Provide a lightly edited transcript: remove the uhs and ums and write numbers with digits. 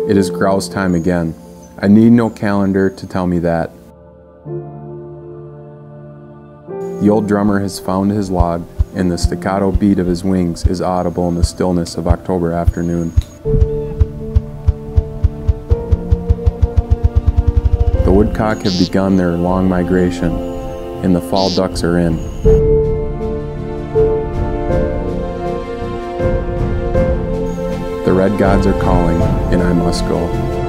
It is grouse time again. I need no calendar to tell me that. The old drummer has found his log, and the staccato beat of his wings is audible in the stillness of October afternoon. The woodcock have begun their long migration, and the fall ducks are in. The red gods are calling, and I must go.